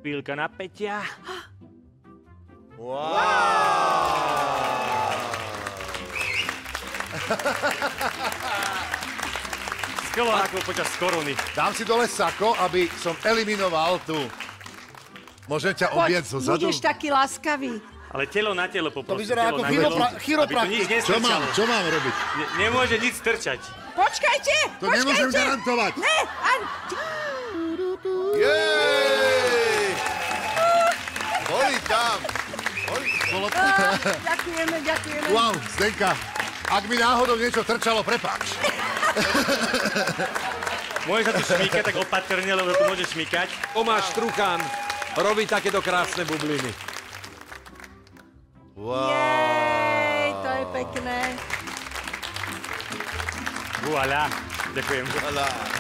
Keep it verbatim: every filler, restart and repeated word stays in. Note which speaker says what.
Speaker 1: Pílka napätia.
Speaker 2: Wow!
Speaker 1: Skoro ako počas korony.
Speaker 2: Dám si dole sako, aby som eliminoval tú. Môžem ťa objieť zo zadu?
Speaker 3: Budeš taký láskavý.
Speaker 1: Ale telo na telo
Speaker 4: To
Speaker 1: poprosím.
Speaker 4: vyzerá ako chiropraktik.
Speaker 2: Čo mám, čo mám robiť?
Speaker 1: Ne, nemôže nič strčať.
Speaker 3: Počkajte!
Speaker 2: To nemôžem garantovať.
Speaker 3: Ne, an...
Speaker 4: Jej! Boli tam.
Speaker 2: Bolo...
Speaker 3: Á, ďakujeme, ďakujeme.
Speaker 2: Wow, Zdenka, ak mi náhodou niečo trčalo, prepáč.
Speaker 1: Môže sa tu šmýkať, tak opatrne, lebo tu môže šmýkať.
Speaker 5: Tomáš Truchán robí takéto krásne bubliny.
Speaker 4: Wow.
Speaker 3: Jej, to je pekné.
Speaker 1: Voilà. Ďakujem.
Speaker 4: Voilà.